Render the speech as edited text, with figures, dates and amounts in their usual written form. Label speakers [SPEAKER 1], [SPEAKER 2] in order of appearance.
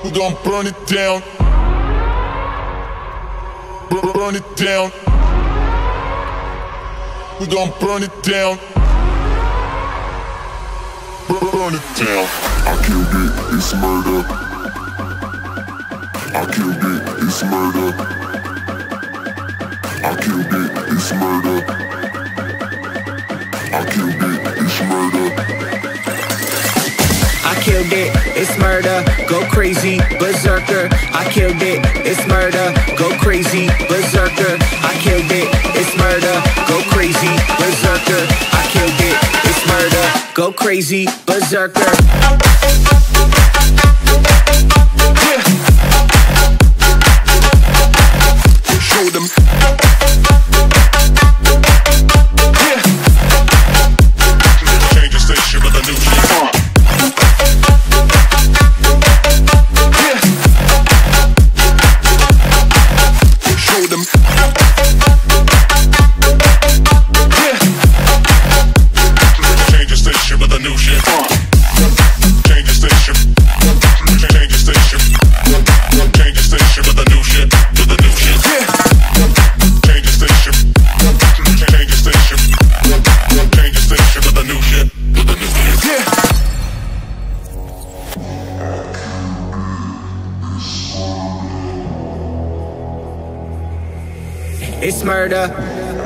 [SPEAKER 1] We gon' burn it down. Burn it down. We gon' burn it down. Burn it down.
[SPEAKER 2] I killed it, it's murder. I killed it, it's murder. I killed it, it's murder. I killed it, it's murder.
[SPEAKER 3] I killed it, it's murder, go crazy, berserker. I killed it, it's murder, go crazy, berserker. I killed it, it's murder, go crazy, berserker. I killed it, it's murder, go crazy, berserker.
[SPEAKER 1] Show them. Change the station with a new shit. Show them. Change the station with a new shit. Change the station. Change the station. Change the station with a new shit. With a new shit. Change the station. Change the station. Change the station with a new shit. With a new shit.
[SPEAKER 3] It's murder.